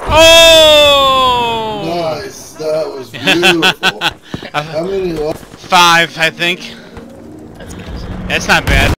Oh! Nice. That was beautiful. How many? 5, I think. That's good. That's not bad.